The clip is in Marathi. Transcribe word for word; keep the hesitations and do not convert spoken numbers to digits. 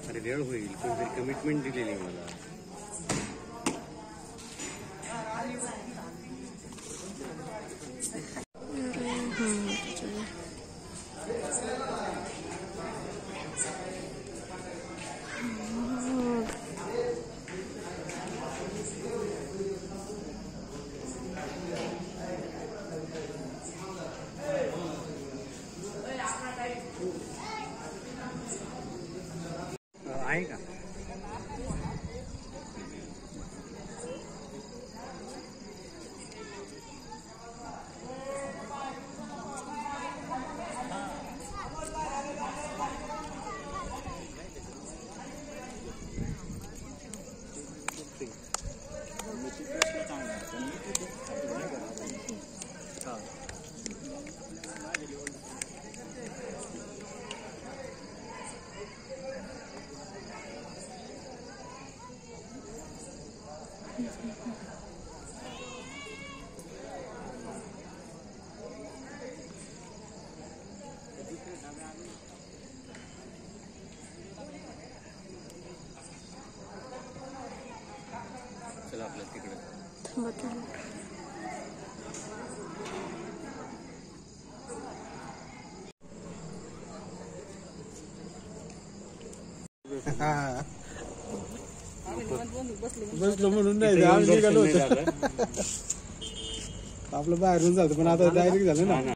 अरे वेळ होईल कोणतरी कमिटमेंट दिलेली मला. आहे का चला आपल्या तिकडे बसलो म्हणून नाही आम्ही निघालो होतो. आपलं बाहेरून जातो पण आता डायरेक्ट झालं ना.